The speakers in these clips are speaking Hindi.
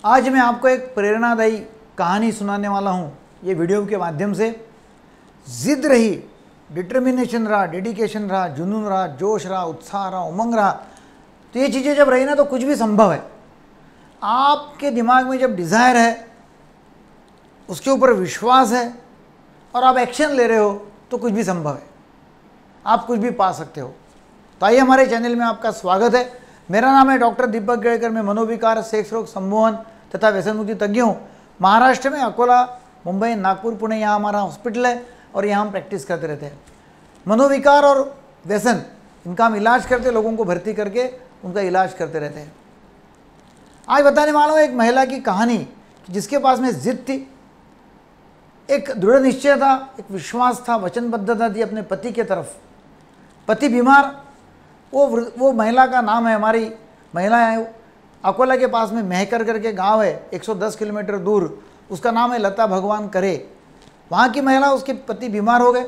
आज मैं आपको एक प्रेरणादायी कहानी सुनाने वाला हूँ। ये वीडियो के माध्यम से जिद रही, डिटर्मिनेशन रहा, डेडिकेशन रहा, जुनून रहा, जोश रहा, उत्साह रहा, उमंग रहा, तो ये चीज़ें जब रही ना तो कुछ भी संभव है। आपके दिमाग में जब डिज़ायर है, उसके ऊपर विश्वास है और आप एक्शन ले रहे हो तो कुछ भी संभव है, आप कुछ भी पा सकते हो। तो आइए, हमारे चैनल में आपका स्वागत है। मेरा नाम है डॉक्टर दीपक गेड़कर। मैं मनोविकार, सेक्स रोग, सम्मोहन तथा व्यसन मुक्ति तज्ञ हूँ। महाराष्ट्र में अकोला, मुंबई, नागपुर, पुणे यहाँ हमारा हॉस्पिटल है और यहाँ हम प्रैक्टिस करते रहते हैं। मनोविकार और व्यसन, इनका हम इलाज करते, लोगों को भर्ती करके उनका इलाज करते रहते हैं। आज बताने वाला हूँ एक महिला की कहानी, जिसके पास में जिद थी, एक दृढ़ निश्चय था, एक विश्वास था, वचनबद्धता थी अपने पति के तरफ। पति बीमार, वो महिला का नाम है, हमारी महिला है, अकोला के पास में महकर करके गांव है, 110 किलोमीटर दूर। उसका नाम है लता भगवान करे। वहाँ की महिला, उसके पति बीमार हो गए।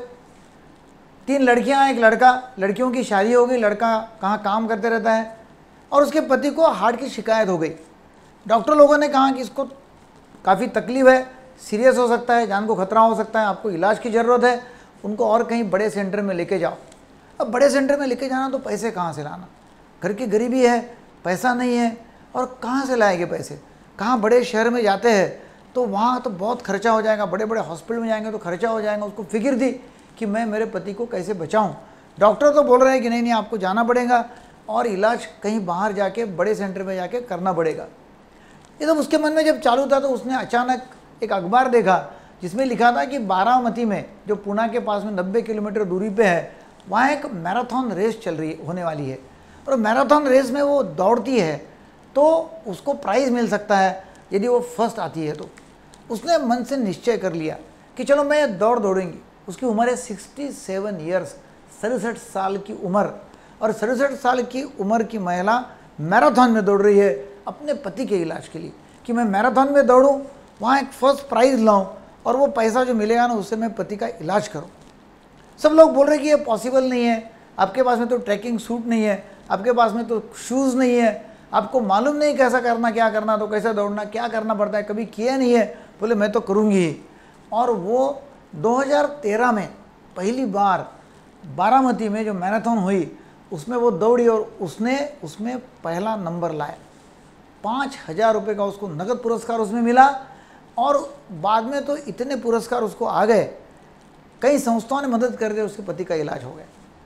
3 लड़कियाँ, एक लड़का। लड़कियों की शादी हो गई, लड़का कहाँ काम करते रहता है और उसके पति को हार्ट की शिकायत हो गई। डॉक्टर लोगों ने कहा कि इसको काफ़ी तकलीफ है, सीरियस हो सकता है, जान को खतरा हो सकता है, आपको इलाज की ज़रूरत है, उनको और कहीं बड़े सेंटर में लेके जाओ। अब बड़े सेंटर में लेके जाना तो पैसे कहाँ से लाना, घर की गरीबी है, पैसा नहीं है, और कहाँ से लाएंगे पैसे। कहाँ बड़े शहर में जाते हैं तो वहाँ तो बहुत खर्चा हो जाएगा, बड़े बड़े हॉस्पिटल में जाएंगे तो खर्चा हो जाएगा। उसको फिक्र थी कि मैं मेरे पति को कैसे बचाऊँ। डॉक्टर तो बोल रहे हैं कि नहीं आपको जाना पड़ेगा और इलाज कहीं बाहर जाके बड़े सेंटर में जाके करना पड़ेगा। ये तो उसके मन में जब चालू था तो उसने अचानक एक अखबार देखा जिसमें लिखा था कि बारामती में, जो पुणे के पास में 90 किलोमीटर दूरी पे है, वहाँ एक मैराथन रेस चल रही होने वाली है और मैराथन रेस में वो दौड़ती है तो उसको प्राइज़ मिल सकता है यदि वो फर्स्ट आती है। तो उसने मन से निश्चय कर लिया कि चलो मैं दौड़ूंगी। उसकी उम्र है 67 ईयर्स, 67 साल की उम्र। और 67 साल की उम्र की महिला मैराथन में दौड़ रही है अपने पति के इलाज के लिए, कि मैं मैराथन में दौड़ूं, वहाँ एक फर्स्ट प्राइज़ लाऊं और वो पैसा जो मिलेगा ना उससे मैं पति का इलाज करूं। सब लोग बोल रहे हैं कि ये पॉसिबल नहीं है, आपके पास में तो ट्रैकिंग सूट नहीं है, आपके पास में तो शूज़ नहीं है, आपको मालूम नहीं कैसा करना, क्या करना, तो कैसे दौड़ना, क्या करना पड़ता है, कभी किया नहीं है। बोले मैं तो करूँगी ही। और वो 2013 में पहली बार बारामती में जो मैराथन हुई उसमें वो दौड़ी और उसने उसमें पहला नंबर लाया। 5,000 रुपये का उसको नगद पुरस्कार उसमें मिला और बाद में तो इतने पुरस्कार उसको आ गए, कई संस्थाओं ने मदद कर दी, उसके पति का इलाज हो गया।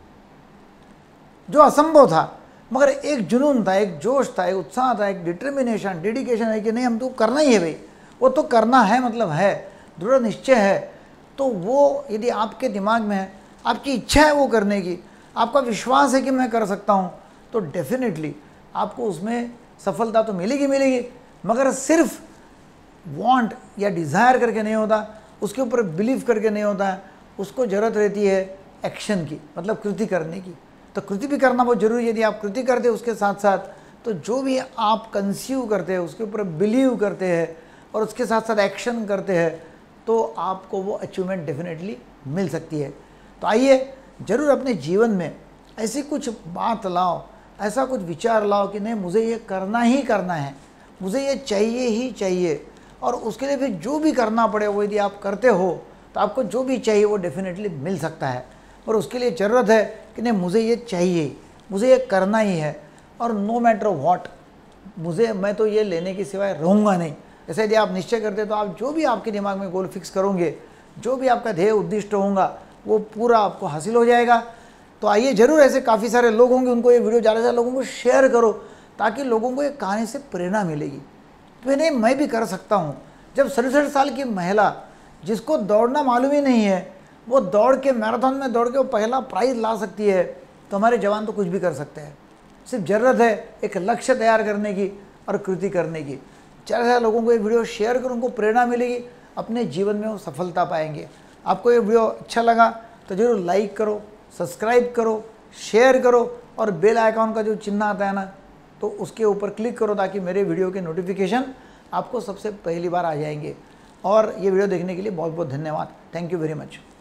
जो असंभव था, मगर एक जुनून था, एक जोश था, एक उत्साह था, एक डिटर्मिनेशन, डेडिकेशन है कि नहीं हम तो करना ही है भाई, वो तो करना है, मतलब है, दृढ़ निश्चय है। तो वो यदि आपके दिमाग में है, आपकी इच्छा है वो करने की, आपका विश्वास है कि मैं कर सकता हूँ, तो डेफिनेटली आपको उसमें सफलता तो मिलेगी मिलेगी। मगर सिर्फ वांट या डिज़ायर करके नहीं होता, उसके ऊपर बिलीव करके नहीं होता है, उसको ज़रूरत रहती है एक्शन की, मतलब कृति करने की। तो कृति भी करना बहुत जरूरी है। यदि आप कृति करते हैं उसके साथ साथ, तो जो भी आप कंसीव करते हैं उसके ऊपर बिलीव करते हैं और उसके साथ साथ एक्शन करते हैं, तो आपको वो अचीवमेंट डेफिनेटली मिल सकती है। तो आइए, ज़रूर अपने जीवन में ऐसी कुछ बात लाओ, ऐसा कुछ विचार लाओ कि नहीं मुझे ये करना ही करना है, मुझे ये चाहिए ही चाहिए, और उसके लिए फिर जो भी करना पड़े वो यदि आप करते हो तो आपको जो भी चाहिए वो डेफिनेटली मिल सकता है। और उसके लिए ज़रूरत है कि नहीं मुझे ये चाहिए, मुझे ये करना ही है, और नो मैटर व्हाट, मैं तो ये लेने के सिवाय रहूँगा नहीं। ऐसे यदि आप निश्चय करते तो आप जो भी आपके दिमाग में गोल फिक्स करोगे, जो भी आपका ध्येय उद्दिष्ट होगा, वो पूरा आपको हासिल हो जाएगा। तो आइए, ज़रूर ऐसे काफ़ी सारे लोग होंगे, उनको ये वीडियो ज़्यादा से ज़्यादा लोगों को शेयर करो, ताकि लोगों को एक कहानी से प्रेरणा मिलेगी कि नहीं मैं भी कर सकता हूँ। जब 67 साल की महिला, जिसको दौड़ना मालूम ही नहीं है, वो दौड़ के मैराथन में दौड़ के वो पहला प्राइज़ ला सकती है, तो हमारे जवान तो कुछ भी कर सकते हैं। सिर्फ ज़रूरत है एक लक्ष्य तैयार करने की और कृति करने की। ज़्यादा से ज़्यादा लोगों को ये वीडियो शेयर करो, उनको प्रेरणा मिलेगी, अपने जीवन में वो सफलता पाएंगे। आपको ये वीडियो अच्छा लगा तो ज़रूर लाइक करो, सब्सक्राइब करो, शेयर करो, और बेल आइकॉन का जो चिन्ह आता है ना, तो उसके ऊपर क्लिक करो, ताकि मेरे वीडियो के नोटिफिकेशन आपको सबसे पहली बार आ जाएंगे। और ये वीडियो देखने के लिए बहुत बहुत धन्यवाद। Thank you very much.